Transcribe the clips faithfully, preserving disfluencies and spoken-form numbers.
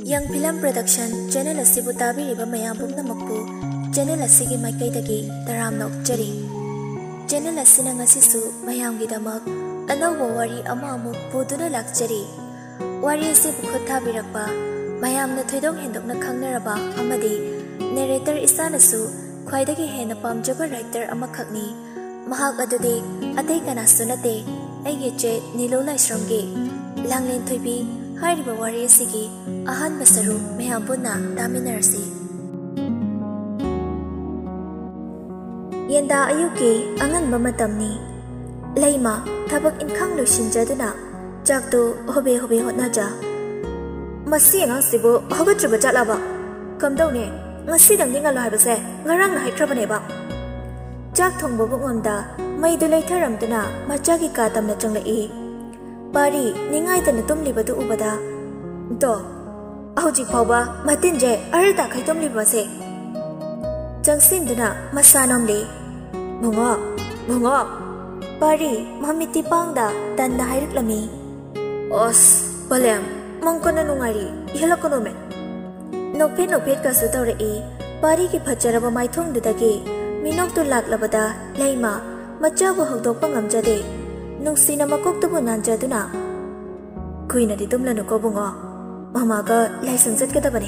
Young Film Production Channel asibu tabiriba mayam pumnamakpu Channel asigi maikaidagi taram nokjari. Channel asina ngasisu mayamgidamak anawba wari ama amuk puduna lakjari. Wari ase bukhot thabirakpa mayamna thoidong hendokna khangnaraba amadi narrator isanasu khwaidagi hena pamjaba writer amakhakni. Mahak adudi atei kanasu nate aige che Nilu Laishram gi Langlen Thoibi Hariba wari asigi ahan basaru mayam punna taminarasi. Yenda ayuki angan mamatamni Laima thabak inkhang loishinjaduna jaktu hobe hobe hotnaja. Masi angang sibu hogatriba jatlaba kamdawne ngasi dangni ngalo haibase ngarang na haikrabane ba. Jak thongbo bungomda maidu leitharamduna machagi ka tamna changlai. Pari ningai tana tumlibadu ubada to ahujik phawba matinje arita khaitomlibase jangsimduna masanamle bungo bungo pari mamiti pangda tanna hairuklami os balem mangkona nungari ihalakono me nokphet nokphet ka su tawrei pari ki phajaraba maithongdudagi minoktu laklabada leima machabu hogdokpa ngamjade nungsina makoktubu nanjaduna kuina di tumlanu ko bungo mama ka laisang jatkadabani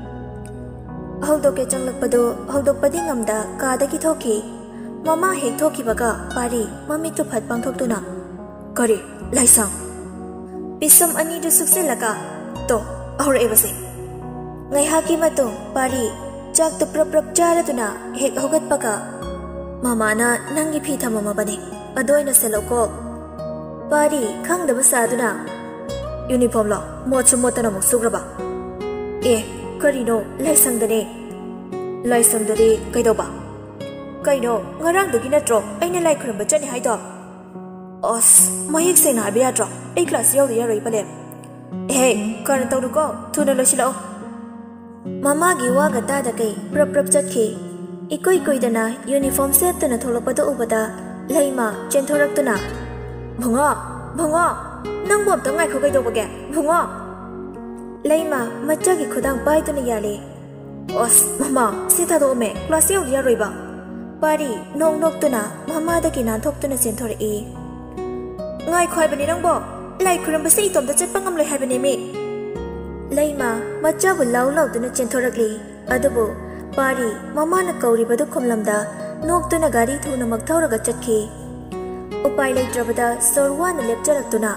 hogdoke changlakpadu hogdokpadi ngamda kadagi thoki mama hek thokibaga pari mamitu phat pangthoktuna kari laisang pisam ani du sukselaga to aure ebase ngai haki matung pari jak tu prap prap jaraduna hek hogatpaga mama na nangi phi thamama bani adoina seloko pari khangdaba saduna uniform lo mochu motana mo sugraba e karino laisang dane laisang dane kaidoba kaino ngarang dagi natro aina lai khuramba chani haido os mayik sena abya tro ei class yaw ya roi pale hey kan tawdu ko thuna loisilo mama gi wa ga ta da kai prap prap chatki ikoi koi dana uniform set tana tholopado ubada laima chenthorak tuna bungo bungo nang bom ta ngai khogai dobage bungo laima machagi khudang pai tuna yale os mama sita do me class yaw ya roi ba pari nong nok tuna mama da ki nan thok tuna chen thore e ngai khoi bani nang bo lai khuram ba sei tom da chat pangam loi hai bani me laima machabu law law tuna chen thorakli adubu pari mama na kauri badu khomlamda nok tuna gari thuna mak thauraga chatki upai leitrabada sorwa na lepcharak tuna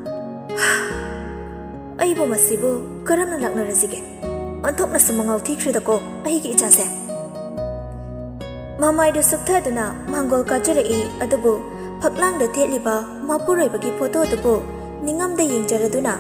ai bo masibu karam na lakna rasige anthok na samangau thikhre ko ai ki icha se mama idu sukha duna mangol ka chere e adubu phaklang da theliba mapuroi bagi photo dubu ningam da yingjaraduna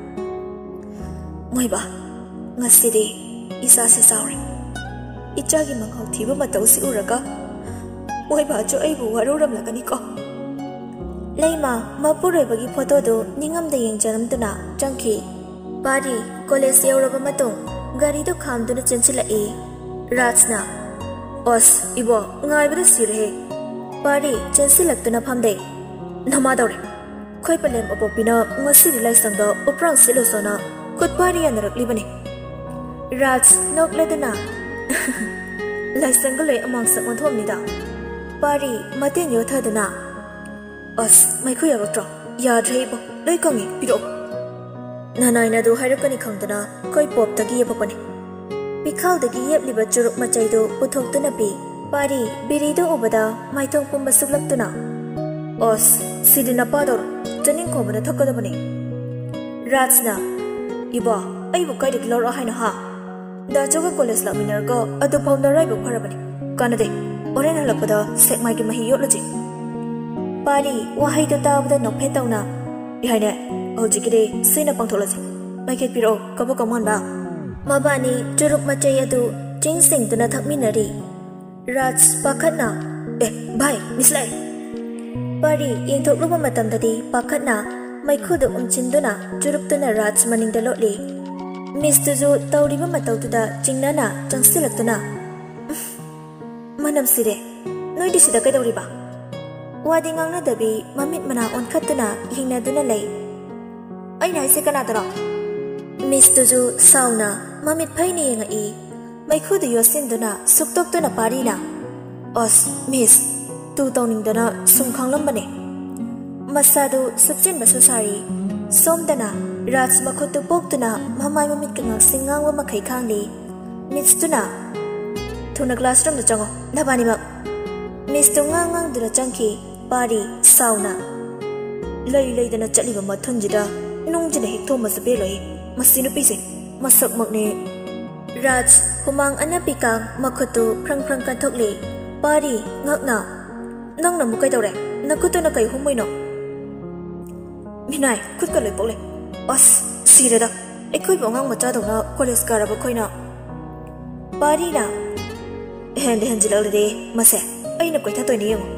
moiba ngasidi isa se sauri ichagi mangau thiba matau si uraga moiba cho ai bu waruram lagani ko Laima mapuroi bagi photo do ningam da yengjaram tuna changki pari college yauraba matung gari do kham duna chenchila e rajna os ibo ngai bada sirhe pari chensilak tuna phamde nama dore khoi palem opopina ngasi rilai sangda uprang silo sona khut pari anarakli bane raj nokledana laisangale amang sakon thomni da pari maten yo thadana Os, mai khu yaro tro ya dhreibo loi kongi piro nanai na do hairakani khangdana koi pop tagi yapapane pikhau dagi yep liba churuk machai do uthok tuna pi pari biri do ubada maithong pumba suklak tuna os sidina pador chaning khobana thokada bane rajna iba ai bu kai de lor haina ha da joga college la minar go adu phawna rai bu pharabane kanade oren halakpada sek mai gi mahi yoloji Pari wahai do tabda nokphe tawna ihaine hojikide sina pangtholaji maike piro kabo kamon ba mabani churuk machai adu chingsing tuna thakminari raj pakhatna eh bhai mislai pari yengthok luba matam dadi pakhatna maikhudu umchinduna churuk tuna raj maning da lotli miss tuju tawriba mataw tuda chingnana changsilak tuna manam sire noi disida kai dawriba Wadi ngang na dabi mamit mana on katuna hingna duna lay. Ay na isi kana tara. Mistuju sauna mamit paini nga i may kudu yosinduna suktokduna parina os miss tu tawningdana sumkhanglambane masadu subjin basusari somdana raj makhutu poktuna mamai mamit ka ngaksingangwa makai khangli mistuna thuna classroom da chango nabani mak mistu ngangang dura changki pari sauna lei lei dana chaliba mathunjida nungjina hekthom masabe loi masinu pise masak makne raj humang anapikang makhutu prang prang kan thokli pari ngakna nangna mukai tawre nakutu na kai humoi no minai khut ka loi pole as sireda ekoi bongang macha dona college karaba khoina pari na hen hen jilale mase aina koi tha toini yeng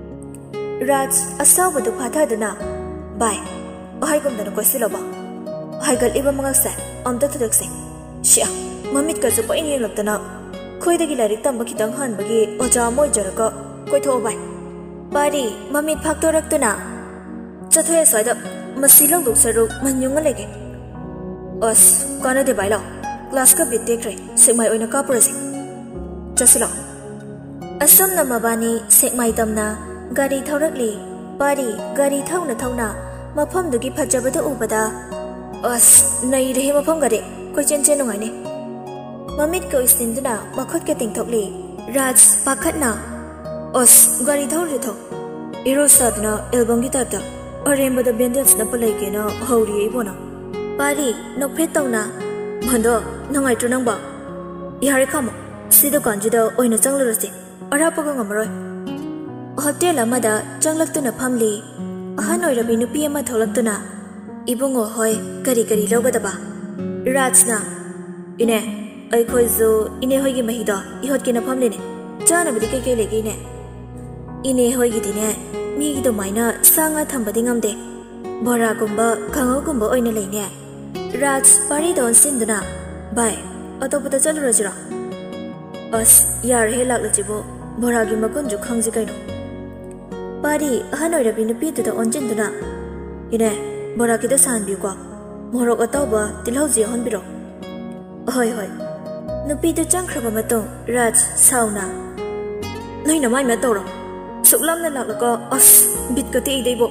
raj asaw badu phatha duna bai ahai gum dana koi siloba ahai gal iba mangak sa amta thudakse shia mamit ka zu paini laptana khoi dagi larik tamba khitang han bagi oja moi jaraka koi tho bai pari mamit phaktorak tuna chathoe soida masilong duk saruk manyung lege as kana de bailo class ka bit dekre semai oina ka prasi chasilo asam na mabani semai tamna gari thaurakli pari gari thauna thauna mafam dugi phajabada ubada as nai rehe mafam gare koi chen chen ngai ne mamit ko istinduna makhot ke tingthokli raj pakhatna os gari thau re tho ero sadna album gi tapta aremba da bandits na palai ke na hori ei bona pari no phetawna bhando nangai tu nangba yare khama sido kanjida oina changlurase arapaga ngamaroi hotel amada changlaktuna phamli ahan oirabi nupi ama tholaktuna ibungo hoi kari kari logadaba rajna ine ai khoi zo ine hoi gi mahida ihot ke na phamle ne chana bidi ke ke legi ne ine hoi gi dine mi gi do maina sanga thambadi ngamde bora gumba khango gumba oina leine raj pari don sinduna bai atopada chalurajira as yar he lak lajibo bora gi makun ju khangji kaino pari ahan oirabi nupi tu da onjinduna ine bora ki da san bi ko morok atawba tilhauji honbiro hoi hoi nupi tu changkhraba matong raj sauna noi na mai ma toro suklam na lak ko as bit ka ti deibo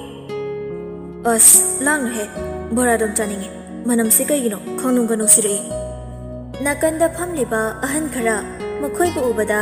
as lang he bora dom chaninge manam se kai gino khonung gano sirei nakanda phamliba ahan khara makhoi bu ubada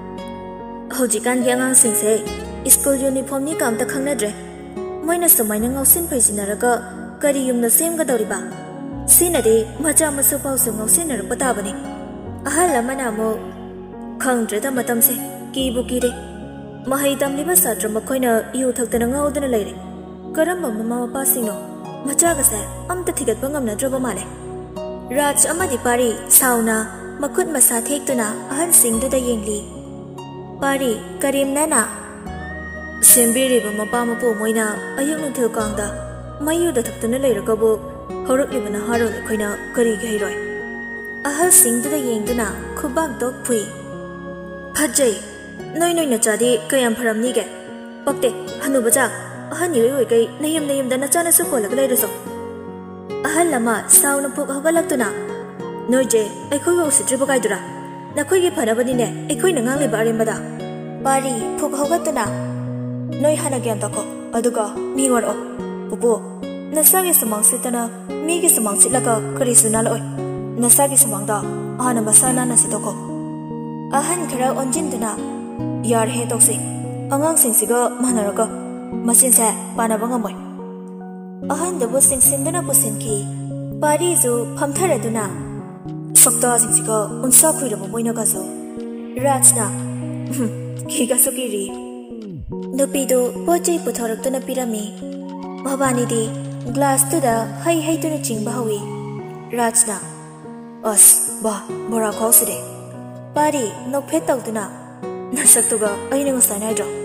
hojikan gi angang singse school uniform ni kam ta khangnadre moina samai na ngausin phaijinaraga kari yumna sem ga doriba sinade macha masu pause ngausin nar pata bani ahal lamana mo khangdre da matam se ki bu ki re mahai tamli ba satra makhoina yu thakta na ngaudana leire karamba mama mapa sino macha ga sa amta thigat bangam na droba male raj amadi pari sauna makut masa thektuna ahan sing da yengli pari karim nana sembiri ba mapa mapo moina ayuk nu thil kangda mayu da thakta na leire ka bo horok libana haro le khoina kari ge hiroi ahal sing da yengduna khubak dok phui phajai noi noi na chadi kayam pharam ni ge pakte hanu baja ahan yoi oi kai nayam nayam da na chana su ko lag leire so ahal lama sauna phuk hagalaktuna noi je ai khoi ho sitri bagai dura na khoi ge phara bani ne ai khoi na ngang le ba rem bada pari phuk hagatuna noi hana gyam ta ko aduga mi war o pupu nasagi samang sitana mi ge samang sitlaka kari sunal oi nasagi samang da ana masana na sitoko ahan khara onjinduna yar he toksi angang sing siga manaraga masin sa pana bangamoi ahan dabu sing sindana pusinki pari zu phamtharaduna sakta sing siga unsa khuirabo moina ga zo rajna ki ga sukiri nupidu pochai puthoraktuna pirami mabani di glass tu da hai hai tu na chingba hawi rajna as ba bora khoside pari nokphet tawduna nasaktuga aina ngasa na dro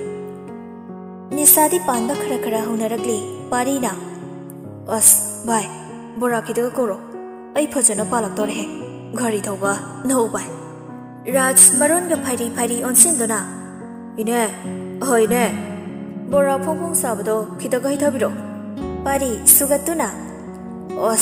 nisadi panba khara khara hunarakli pari na as bai bora kidaga koro ai phajana palak tore he gari thoba no bai raj maron ga phairi phairi onsinduna ine hoi ne bora phongphong sabado kidaga hi thabiro pari sugatuna os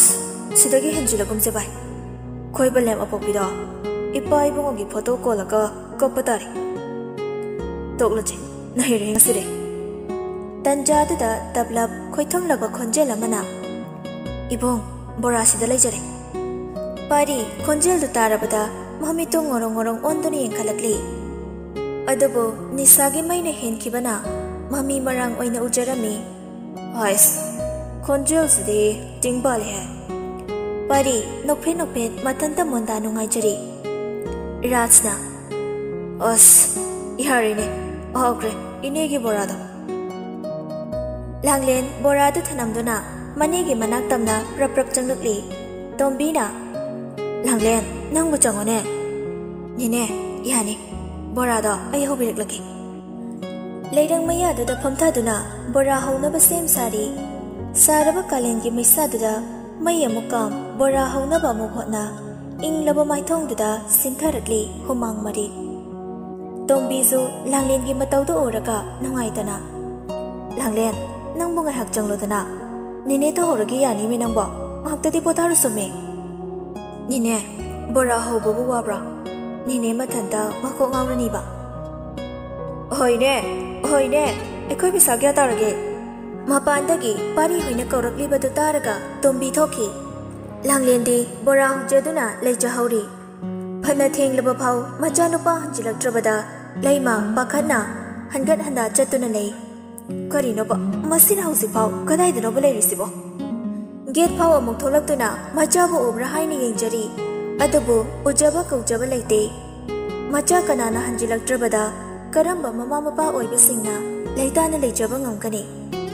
sidagi henjilagumse bai. Thoiba lem apokbido. Ipa ibungogi photo kolaga kopatari. Tokloje, nahire ngasire. Tanja duda tablap khoithom laba khonjel amana. Ibong bora sida leijare. Pari khonjel du tarabada mamito ngorong ngorong ondoni yengkhalakli. Adubu nisagi maina henkibana mami marang oina ujarami. Hais, khonjel sidi tingbal hai. Pari nokphe nokphe matanta monda nungaijari. Rajna. Os, iharine. Ogre, inegi borado. Langlen borado thanamduna manegi manak tamna prap prap changlukli. Tombina. Langlen, nangbu changone. Nine, yani. Borado ay hobilaklaki. Leirang maya duda phamthaduna bora haunaba sem sari. Saraba kalengi maisa duda maya mukam bora haunaba mukhotna. Ing laba maithong duda sintharakli humang mari. Tombizu Langlen gi matau do oraga nungaitana. Langlen, nang bunga hak changlodana. Nine to horagi yani me nangbo. Ngakta di potharu sume. Nine, bora hobo bu wabra. Nine mathanda mako ngawrani ba. Hoine, hoine, ekoi bisa gya tarage. Mapandagi pari hoine kaurakli badu taraga tombi thoki. Langlen di bora hujaduna leja hauri. Phana theng laba phau machanupa hanjilaktrabada Laima bakana hangat handa chatuna lei. Karino ba masina hausi phau kadai dino balai risibo. Gate phau amuk tholaktuna machabu obra haini yengjari. Adubu ujaba kaujaba leite. Macha kanana hanjilaktrabada karamba mama mapa oiba singna leitana leijaba ngamkani.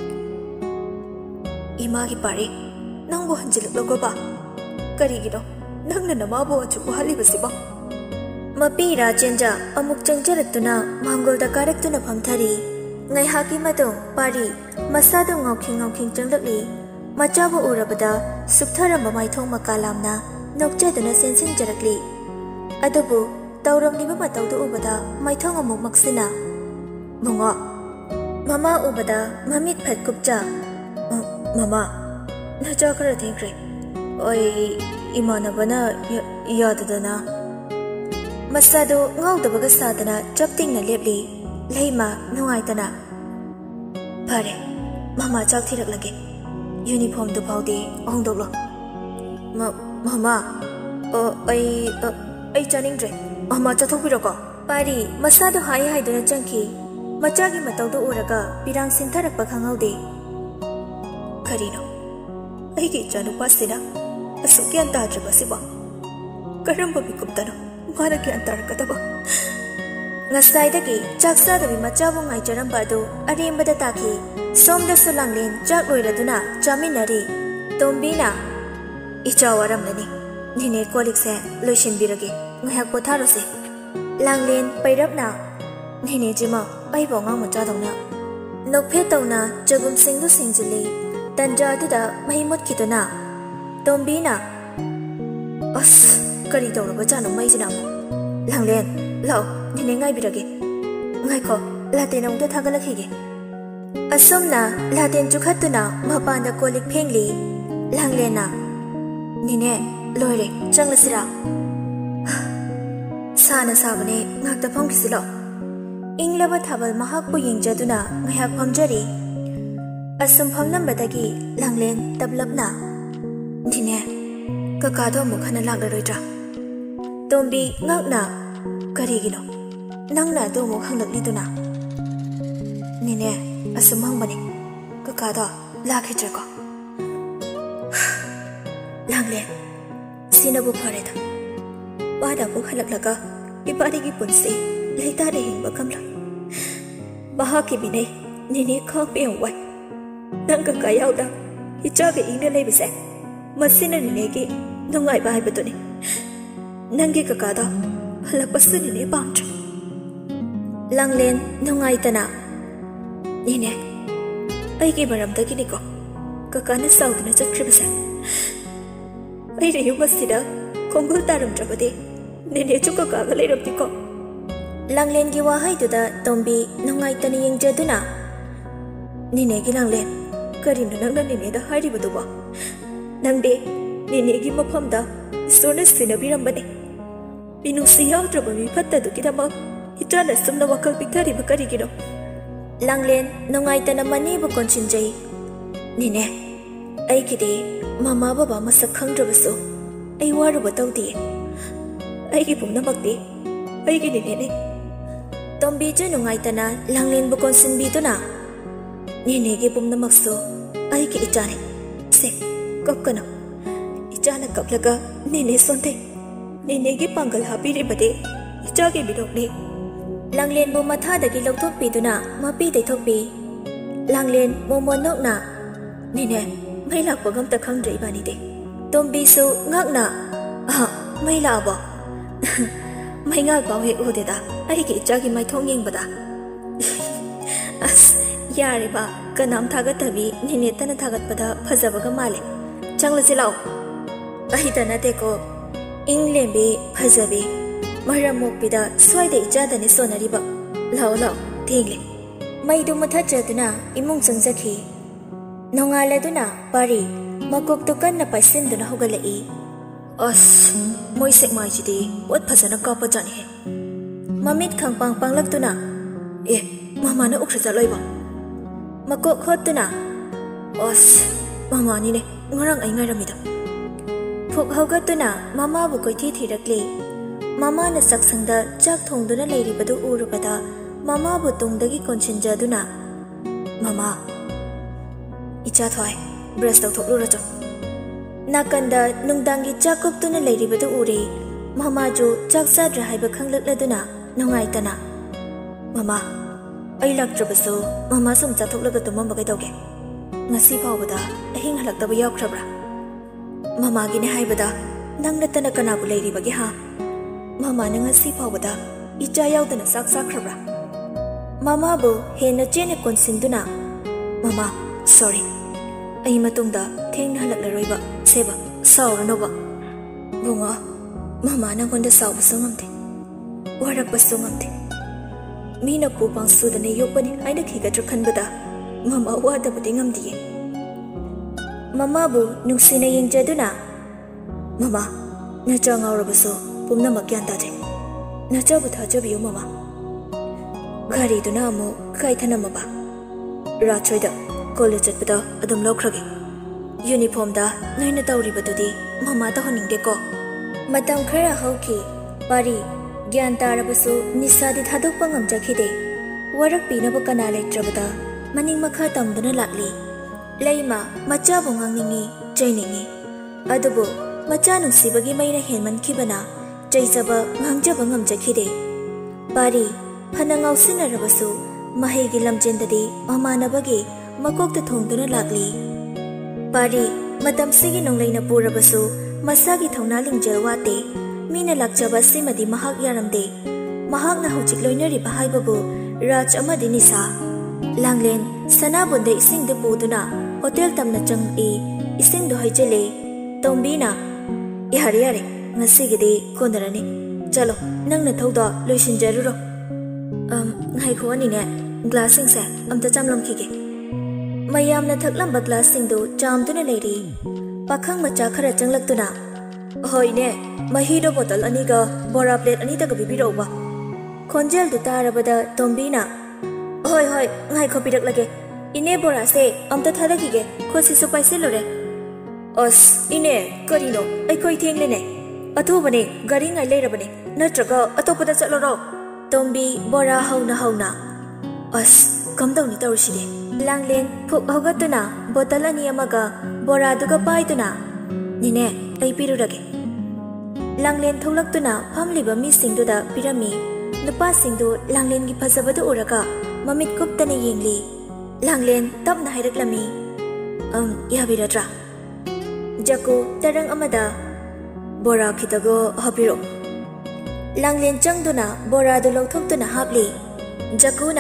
Ima gi pare nangbo hanjilaklogo ba. Karigino nangna namabu achuku halibasibo. Mapira chenja amuk changjaratuna mangolda karaktuna phamthari ngai haki madong pari masado ngauking ngauking changlakli machabu urabada suktharamba maithong makalamna nokchaduna sensin jarakli adubu tawramliba matawdu ubada maithong amuk maksina mungo mama ubada mamit phat kupcha mama nacha khara thengkre oi imanabana yadadana Masado ngawdabaga sadana chaptingna lepli leima nungaitana. Pare, mama chak thiraklage. Uniform du phaude ongdoklo. Ma mama, oh ai ai chaningdre. Mama chathokpiroko. Pari masado hai hai duna changki. Machagi matawdu uraga pirang sintharakpa khangaude. Karino. Aigi chanu pasina. Asukyan tadraba siba. Karamba bikuptano. Mana ki antar kataba ngasai dagi chaksa dabi machabu ngai jaramba do arembada taki somda Langlen chak loiraduna chaminari tombina ichawaram nani nine kolik se loishin birage ngahak potharose Langlen pairapna nine jima ai bonga macha dongna nokphe tawna jagum singdu singjili tanja duda mahimut khituna tombina as Kari tawraba chano mai jinamo Langlen lao nine ngai birage ngai ko laten ong da thagalakhige asomna laten chukhatuna mapanda kolik phengli Langlen na nine loire changlasira sana sabane ngakta phongkisilo inglaba thabal mahakpu yengjaduna ngaiak phamjari asum phamnambadagi Langlen tablapna nine kakado mukhana laglaroidra Tombi ngakna karigino nangna do mo khanglakli duna nine asumang bani kakada lakhitre ko Langlen sinabu phareda bada bu khalaklaga ipari gi punsi leita de hingba kamla baha ki bine nine khak pe wai nang ka kayauda hicha ge ingna lebise masina nine gi nungai bai batuni Nangi kakada halapasani ne pamcha Langlen nungai tana Nine Aigi baramdagi niko Kakana sauduna chakribasa Ai reyubasida Kongul taram trabade Nine chuka kaga leiraptiko Langlen gi wahai duda tombi nungai tani yengjaduna Nine gi Langlen Karino nangna nine da hairi baduwa Nangde Ninegi mafamda isona sinabiramane. Binusi yaudraba mi fattadugidamak ichana sumna wakal piktaribा karigino. Langlen nungaitana manibu konshinjai. Nine, aigide mama baba masak khangdrabasu ai waruba tawdiye. Aigi pumnamakdi aigi nine. Tombi je nungaitana Langlen bu konsinbiduna. Ninegi pumnamaksu aigi ichane. Se kapkano. Ichana kaplaga nine sonte. Ninegi pangal hapiribade ichage bidokne. Langlen bu mathadagi lawthokpiduna mapi daithokpi. Langlen momonokna nine mai lakpa gamta khangdre ibanide. Tombi su ngakna ah mai labo. Mai ngak baw he udeda aigi ichagi mai thong yengbada. As yare ba kanam thagatabi nine tana thagatpada phajabaga male. Changlasi law. Ahita nate ko Englembi phajabi maramokpida swaida ijadani sonariba. Law law thingle. Maidu mathachaduna imung changjakhi. Nongaladuna pari makok tukan na paisinduna hogalai. As moi sekmai jidi wat phajana kapa jani he. Mamit khangpang panglaktuna. Eh mama na ukhrija loiba. Makok khotuna. As mama ni ne ngarang ai ngairamida. Phuk hogatuna mama bu koithi thirakli. Mama na saksangda chak thongduna leiribadu urubada mama bu tungdagi konshinjaduna. Mama Icha thoi brush tawthoklu rajo. Nakanda nungdangi chakuptuna leiribadu uri. Mama ju chak sadra haiba khanglakladuna nungaitana. Mama ai laktrabasu mama sum chathoklaga tumamba kaidauge. Ngasi phawbada ahing halaktaba yawkrabra. Mama gine haibada nangna tana kanabu leiribage ha. Mama na ngasi phawbada icha yawdana sak sakrabra. Mama bu hena chene konsinduna. Mama sorry. Ai matungda thengna halaklaroi seba sauranoba. Bunga mama na gonda sauba sungamte. Warakba sungamte. Mina pupang sudane yopani aina khigadra khanbada mama wada budi ngamdiye. Mama bu nungsina yengjaduna. Mama nacha ngaurabaso pumna makyan taje. Nacha bu thajabiyo mama. Gari duna amu kai thanamaba. Rachoida college at bada adum lokrage. Uniform da naina tawribadudi mama ta honingde ko. Matam khara hauki pari gyan tarabasu nisadi thadokpa ngamjakhide. Warak pinaba kana leitrabada maning makha tamduna lakli. Leima macha bu ngangningi jainingi. Adubu macha nungsibagi maina henman khibana jaijaba ngangjaba ngamjakhide. Pari hanangau sinarabasu mahigi lamjendadi mamanabagi makokta thongduna lakli. Pari matam sigi nonglaina purabasu masagi thongna lingjel wate mina lakjaba simadi mahak yaramde. Mahak na hujik loinari bahaibabu raj amadi nisa. Langlen sanabunde isingde puduna hotel tamna changi isingdo haijele. Tombina yare yare ngasigide kondarani. Chalo nangna thawda loishinjaruro. Um ngai ko ani ne glassing se amta chamlam khige. Mayamna thaklamba glassing do jamduna leiri. Pakhang macha khara changlakduna. Hoi ne mahi do bottle ani ga bora plate ani ta ga bibiro ba. Khonjel du tarabada Tombina. Hoi hoi ngai ko pirak lage. Ine bora se amta thadakige khosi su paise lore. Os ine karino ai koi thengle ne. Athubane gari ngai leirabane natraga atopada chatloro. Tombi bora hauna hauna. As kamdong ni tawrishide. Langlen phuk hogatuna bottle ani amaga bora duga paiduna. Nine ai pirurage. Langlen tholaktuna famliba mi singduda pirami. Nupa singdu Langlen gi phajabadu uraga mamit kuptana yengli. Langlen tapna hairaklami. Um yabiradra. Jaku tarang amada bora khitago hapiro. Langlen changduna bora du lawthoktuna hapli. Jakuna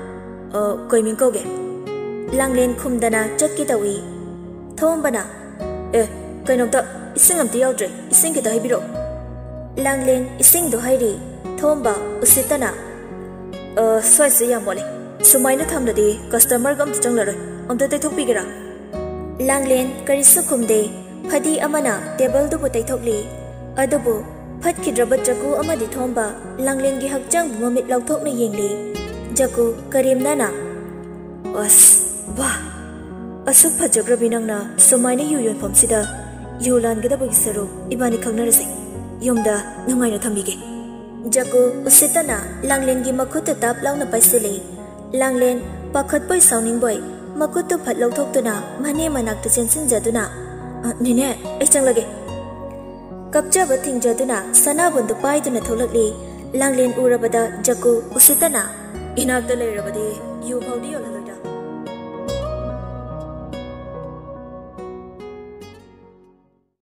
uh koimin koge. Langlen khumdana chakki tawi. Thombana eh kainokta ising amti yaudre ising kita haibiro. Langlen ising do hairi thomba usitana uh soise yamole. Sumaina thamdadi customer gam changlaroi amta te thokpigera. Langlen karisu khumde Phadi amana table dubu taithokli adubu phatkidraba jaku amadi thomba Langlen gi hakjang momit lauthokna yengli jaku karimnana as wah asuk phajagrabi nangna somaina yu yon phomsida yulan gadabu gisaru ibani khangnarase yomda nungaina thambige jaku usitana Langlen gi makhutu tap launa paisele Langlen pakhat poi sauning boy makutu phat lauthokduna mane manakta chensin jaduna nine ai changlage kapcha ba thingjaduna sanabundu paiduna tholakli Langlen urabada jaku usitana inakta leirabadi yu phawdi yola loida